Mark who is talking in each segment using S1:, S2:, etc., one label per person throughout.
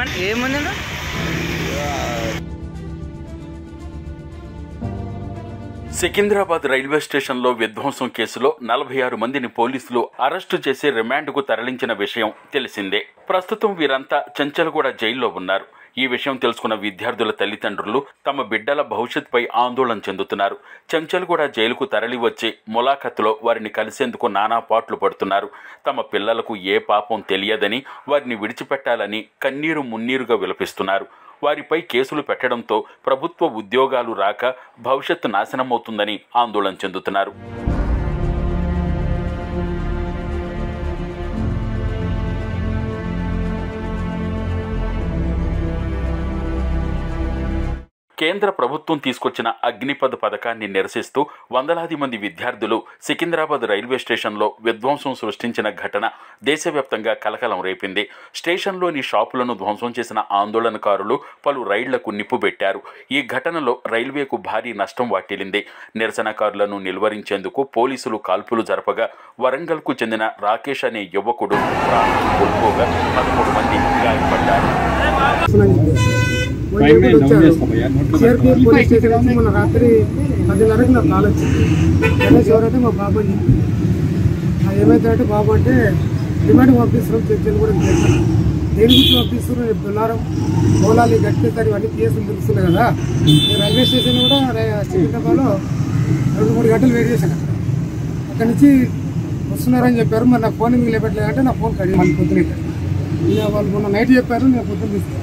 S1: ఏమన్నా
S2: సికింద్రాబాద్ రైల్వే స్టేషన్లో విధ్వంసం కేసులో 46 మందిని పోలీసులు అరెస్టు చేసి రిమాండ్కు తరలించిన విషయం తెలిసిందే. ప్రస్తుతం వీరంతా చెంచల్గూడ జైల్లో ఉన్నారు. ఈ విషయం తెలుసుకున్న విద్యార్థుల తల్లిదండ్రులు తమ బిడ్డల భవిష్యత్తుపై ఆందోళన చెందుతున్నారు. చెంచల్గూడ జైలుకు తరలి వచ్చి ములాఖత్తులో వారిని కలిసేందుకు నానా పాట్లు పడుతున్నారు. తమ పిల్లలకు ఏ పాపం తెలియదని వారిని విడిచిపెట్టాలని కన్నీరు మున్నీరుగా విలపిస్తున్నారు. వారిపై కేసులు పెట్టడంతో ప్రభుత్వ ఉద్యోగాలు రాక భవిష్యత్తు నాశనమవుతుందని ఆందోళన చెందుతున్నారు. కేంద్ర ప్రభుత్వం తీసుకొచ్చిన అగ్నిపథ్ పథకాన్ని నిరసిస్తూ వందలాది మంది విద్యార్థులు సికింద్రాబాద్ రైల్వే స్టేషన్లో విధ్వంసం సృష్టించిన ఘటన దేశవ్యాప్తంగా కలకలం రేపింది. స్టేషన్లోని షాపులను ధ్వంసం చేసిన ఆందోళనకారులు పలు రైళ్లకు నిప్పు పెట్టారు. ఈ ఘటనలో రైల్వేకు భారీ నష్టం వాటిల్లింది. నిరసనకారులను నిలువరించేందుకు పోలీసులు కాల్పులు జరపగా వరంగల్కు చెందిన రాకేష్ అనే యువకుడు ప్రాణం కోల్పోగా 13 మంది గాయపడ్డారు.
S3: పోలీస్ స్టేషన్ నుంచి మొన్న రాత్రి 10:30కి నాకు కాల్ వచ్చింది. గణేష్ ఎవరైతే మా బాబు అని చెప్పి ఏమైతే బాబు అంటే రిమాండ్ పంపిస్తున్నాం చర్చలు కూడా చేస్తాను. దేని గురించి పంపిస్తున్నారు చెప్తున్నారు. పోలాలి గట్టిస్తారు ఇవన్నీ కేసులు తెలుస్తున్నాయి కదా. నేను రైల్వే స్టేషన్ కూడా సికింద్రాబాద్లో 2-3 గంటలు వెయిట్ చేశాను. అక్కడి నుంచి వస్తున్నారని చెప్పారు. మరి నా ఫోన్ మీకు లేపెట్టలేదంటే నా ఫోన్ కడిగి వాళ్ళు పొద్దున వాళ్ళు మొన్న నైట్ చెప్పారు. నేను పొద్దున తీసుకున్నాను.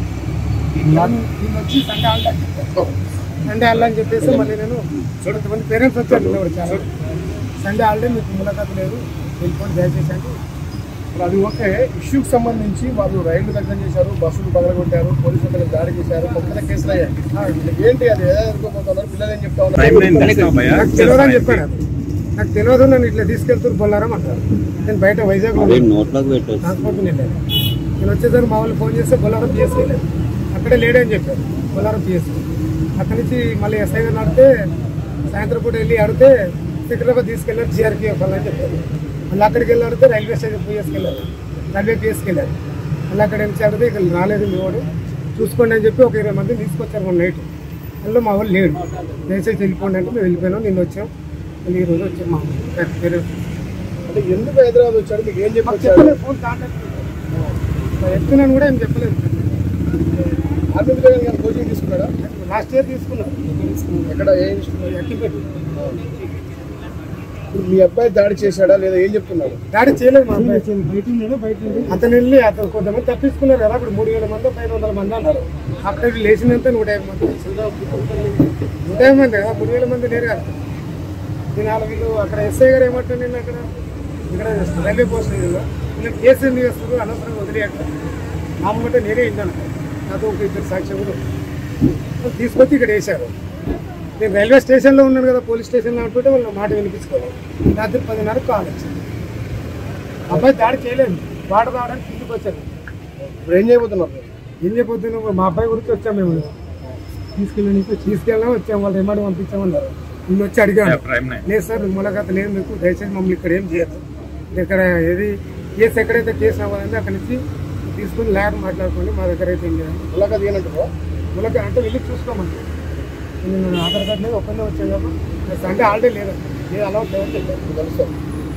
S3: వచ్చి సండే హాలిడే అని చెప్పేసి మళ్ళీ నేను కొంతమంది పేరెంట్స్ వచ్చారు. చాలా సండే హాలిడే మీకు ములాఖాతు లేదు వెళ్ళిపోయి దయచేసి అంటే
S4: అది ఓకే. ఇష్యూకి సంబంధించి వాళ్ళు రైళ్లు దగ్గర చేశారు, బస్సులు పగలగొట్టారు, పోలీసులు దాడి చేశారు, కొత్త కేసులు అయ్యాయి. ఏంటి అది ఏదో ఎదుర్కోబోతున్నారు పిల్లలు ఏం చెప్తా ఉన్నారు?
S3: నాకు తెలియదని చెప్పాను. నాకు తెలియదు నన్ను ఇట్లా తీసుకెళ్తూ బొల్లారం అంటారు. నేను బయట వైజాగ్లో ట్రాన్స్పోర్ట్ నేను వచ్చేసరికి మా వాళ్ళు ఫోన్ చేస్తే బొల్లారం పిఎస్కి వెళ్ళాను. అక్కడే లేడని చెప్పారు బొల్లారం పిఎస్కి. అక్కడి నుంచి మళ్ళీ ఎస్ఐ గారు నడితే సాయంత్రం పూట వెళ్ళి అడిగితే సికింద్రాబాద్ తీసుకెళ్ళారు జీఆర్పీఎఫ్ అని చెప్పారు. మళ్ళీ అక్కడికి వెళ్ళి అడిగితే రైల్వే స్టేషన్ పిఎస్కి వెళ్ళారు, రైల్వే పిఎస్కి వెళ్ళారు. మళ్ళీ అక్కడ నుంచి అడిగితే ఇక్కడ రాలేదు మీ వాడు చూసుకోండి అని చెప్పి ఒక 20 మందిని తీసుకొచ్చారు మొన్న నైట్. అందులో మా వాళ్ళు లేడు. దయచేసి వెళ్ళిపోండి అంటే మేము వెళ్ళిపోయినాం. నిన్న వచ్చాం మళ్ళీ ఈ రోజు వచ్చాం. మా పేరెంట్స్
S4: అంటే ఎందుకు హైదరాబాద్ వచ్చాడు మీకు ఏం
S3: చెప్పలేదు. ఫోన్ కాంటాక్ట్ ఎత్తున్నాను కూడా ఏం చెప్పలేదు.
S4: కోచింగ్ తీసుకున్నాడా?
S3: లాస్ట్ ఇయర్ తీసుకున్నాను.
S4: ఎక్కడ మీ అబ్బాయి దాడి చేశాడా లేదా ఏం చెప్తున్నాడు?
S3: దాడి చేయలేదు. మా అబ్బాయి బయట అతను వెళ్ళి అతను కొంతమంది తప్పించుకున్నారు కదా. అప్పుడు 3,000 మంది 500 మంది అన్నారు. అక్కడ లేచినంత 150 మంది 150 మంది కదా. 3,000 మంది లేరు కదా. దీని వీళ్ళు అక్కడ ఎస్ఐ గారు ఏమంటారు నేను అక్కడ ఇక్కడ రైల్వే పోస్ట్ నేను కేసు ఎందుకు చేస్తారు అనవసరంగా వదిలేయట్లేదు. నా అమ్మంటే నేనే విన్నాను. నాతో ఒక 2 సాక్షులు తీసుకొచ్చి ఇక్కడ వేశారు. నేను రైల్వే స్టేషన్లో ఉన్నాను కదా, పోలీస్ స్టేషన్లో అనుకుంటే వాళ్ళు మాట వినిపించుకోవాలి. రాత్రి 10:30కు కాల్ వచ్చింది. అబ్బాయి దాడి చేయలేదు. వాటర్ రావడానికి కిందికి వచ్చాను.
S4: ఇప్పుడు ఏం చేయబోతున్నారు?
S3: మా అబ్బాయి గురించి వచ్చాము. మేము తీసుకెళ్ళాం వచ్చాము. వాళ్ళు రిమాండ్ పంపించామన్నారు. నిన్ను వచ్చి అడిగాను. లేదు సార్ ములాఖాత లేదు మీకు, దయచేసి మమ్మల్ని ఇక్కడ ఏం చేయదు. ఇక్కడ ఏది కేసు ఎక్కడైతే కేసు అవ్వాలంటే అక్కడి నుంచి తీసుకుని లాయర్ మాట్లాడుకోండి, మా దగ్గర అయితే ఏం చేయాలి.
S4: ములాఖాత ఏనంటారు?
S3: ములాఖాత అంటే వెళ్ళి చూసుకోమండి. నేను ఆధార్ కార్డు లేదు ఒక్కనే వచ్చాను కాబట్టి సండే హాలిడే లేదండి. లేదు అలా తెలుసు.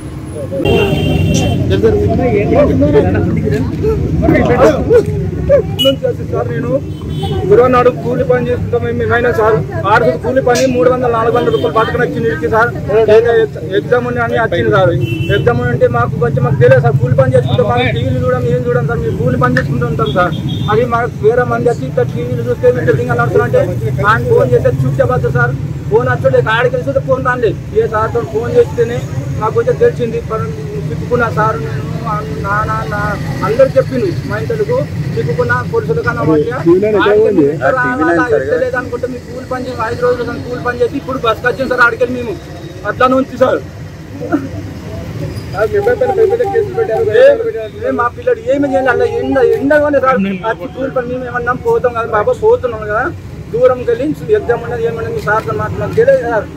S5: సార్ నేను గురువు నాడు కూలి పని చేసుకుంటాం. మేమైనా సార్ ఆరుగురు కూలి పని 300-400 రూపాయలు పట్టుకుని వచ్చింది ఇడికి సార్. ఎగ్జామ్ అని వచ్చింది సార్. ఎగ్జామ్ అంటే మాకు తెలియదు సార్. కూలి పని చేసుకుంటాం. మాకు టీవీలు చూడడం ఏం చూడం సార్. మేము కూలి పని చేసుకుంటూ ఉంటాం సార్. అది మాకు వేరే మంది వచ్చి ఇక్కడ టీవీలు చూస్తే మీటింగ్ అని నడుస్తుంటే ఆయన ఫోన్ చేస్తే చూపించబద్దు సార్. ఫోన్ వచ్చే ఆడికి వెళ్తే ఫోన్ రాండి. ఏ సార్తో ఫోన్ చేస్తేనే నాకు కొంచెం తెలిసింది. చిక్కుకున్నా సార్. నేను అందరు చెప్పింది మా ఇంటకు చిక్కుకున్నా పోలీసులు కన్నా లేదనుకుంటే మీకు కూలి పని చేసి 5 రోజులు కూలి పని చేసి ఇప్పుడు బస్కి వచ్చింది సార్. ఆడికెళ్ళి మేము అట్లా నుంచి సార్ మా పిల్లడు ఏమి చేయాలి అలా ఎండగానే సార్. వచ్చి కూలి పని మేము ఏమన్నా పోతాం కదా బాబా, పోతున్నాం కదా దూరం వెళ్ళి ఎగ్జామ్ ఉన్నది ఏమన్నా మీ సార్తో మాట్లాడాలి తెలియదు సార్.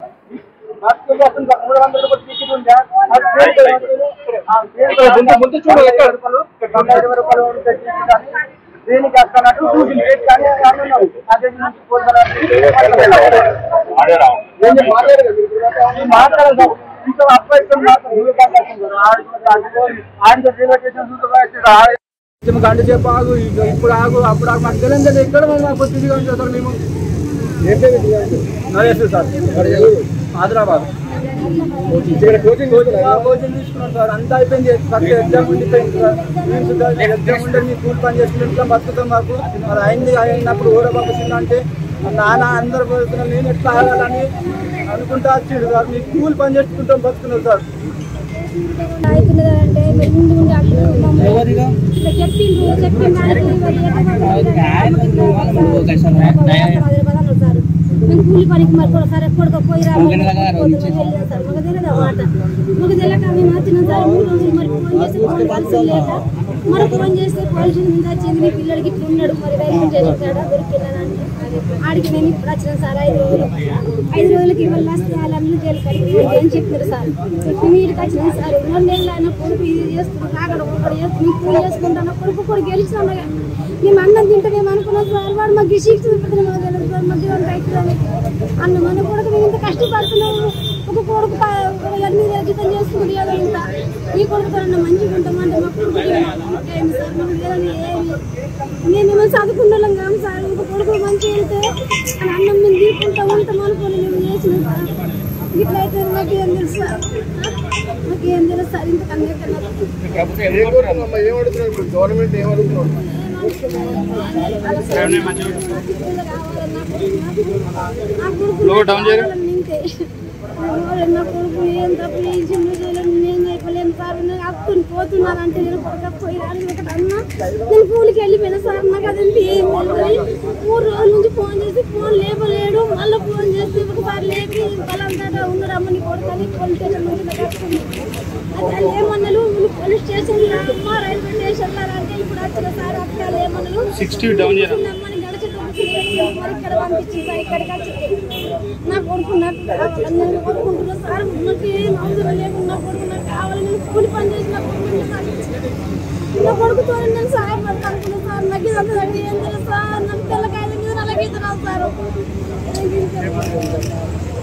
S5: 300 రూపాయలు టికెట్ ఉందా ముందు చూడు దేనికి వస్తానంటూ చూసింది మాట్లాడాలి ఇంట్లో అబ్బాయి గంట సేపు ఆగు ఇప్పుడు ఆగు అప్పుడు ఆగు మాకు తెలియదు ఎక్కడ మాకు తిరిగి సార్ మేము సార్ హైదరాబాద్ కోచింగ్ తీసుకున్నాం సార్ అంతా అయిపోయింది ఫస్ట్ ఎగ్జామ్ ఉండిపోయింది సార్ ఎగ్జామ్ ఉంటే మీ స్కూల్ పని చేసుకుంటాం బతుకుతాం మాకు మరి అయింది అయినప్పుడు ఓడబాబుసింది అంటే నాన్న అందరు బతుకున్నాం నేను ఎట్లా ఆగాలని అనుకుంటా వచ్చిండు సార్ మీ స్కూల్ పని చేసుకుంటాం బతుకున్నాం సార్
S1: మేము కూలి పనికి మరి సార్ ఎక్కడికో పోయి సార్ మాకు తెలియదు మాట మాకు తెలియక మేము వచ్చినాం సార్ 3 రోజులు మరి ఫోన్ చేస్తే ఫోన్ కలిసి లేక మరి ఫోన్ చేస్తే పోలీసు మీద వచ్చింది మీ పిల్లడికి ఇట్లా ఉన్నాడు మరి రైలు చేసాడా దొరికిందని ఆడికి మేము ఇప్పుడు వచ్చినాం సార్ 5 రోజులకి ఇవాళ వస్తే వాళ్ళందరూ జైలు కడిగి అని చెప్పారు సార్ మీడికి వచ్చినాం సార్ 2 నెలలు ఆయన కొడుకు ఇది చేస్తున్నాం కాకడ ఒకటి చేస్తున్నాం పూజ చేసుకుంటాను కొడుకు కూడా గెలిచినాం మేము అన్నం తింటే మేము అనుకున్నాం సార్ వాడు మాకు శిక్ష చూపుతుంది మాకు తెలియదు సార్ మధ్యాహ్నం అవుతుందని అన్న మన కొడుకు మేము ఇంత కష్టపడుతున్నాము ఒక కొడుకు 8,000 జీతం చేసుకుంటే ఏదో ఇంత ఈ కొడుకు అన్న మంచిగా ఉంటామంటే మా కొడుకు ఏమి సార్ మాకు తెలియదు ఏమి మేము చదువుకుంటాం కాము సార్ ఇంక కొడుకు మంచిగా వెళ్తే అన్నం మేము తీసుకుంటా ఉంటాం అనుకోని మేము చేసినాం సార్ ఇట్లయితే మాకేం తెలుసు సార్ మాకేం తెలుసు సార్ ఇంతకన్నా
S4: గవర్నమెంట్ ఏమడుగుతున్నాడు
S1: నా కొడుకు ఏం తప్పు నేను చెప్పలేను సార్ అప్పుని పోతున్నానంటే నేను కొడకపోయినాను అన్నా నేను కూలికి వెళ్ళిపోయినా సార్ నాకు అదంతా ఏం తెలియదు 3 రోజుల నుంచి ఫోన్ చేసి ఫోన్ లేపలేడు మళ్ళీ ఫోన్ చేసి ఒకసారి లేపి వాళ్ళంతా ఉన్నారమ్మని కొడుకని పోలీస్ స్టేషన్ నుంచి అది ఏమన్నారు పోలీస్ స్టేషన్ అమ్మ రైల్వే స్టేషన్ అంటే ఇప్పుడు వచ్చిన సార్ అక్కడ ఏమన్నారు 60 డౌన్ అమ్మని ఇక్కడ పంపించింది సార్ ఇక్కడికి వచ్చి నా కొడుకు నాకు కావాలి నేను కొడుకుంటున్నా సార్ నాకు ఏం అవసరం లేకుండా కొడుకు నాకు కావాలి నేను కూలి పని చేసి నా కొడుకు నా కొడుకుతో నేను సహాయపడతాను సార్ నాకు ఇదంతా ఏం తెలుసు సార్ నాకు తెల్లకాయల మీద నల్లగీత రాస్తారు